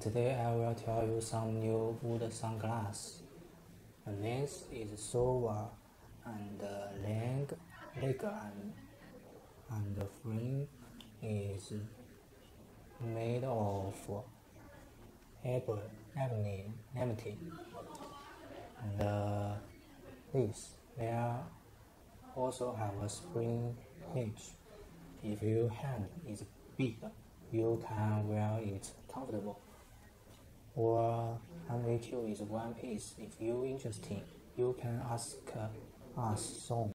Today I will tell you some new wood sunglasses. The lens is silver and the leg and the frame is made of ebony. And this there also have a spring hinge. If your hand is big, you can wear it comfortable. Or MAQ is one piece. If you're interested, you can ask us soon.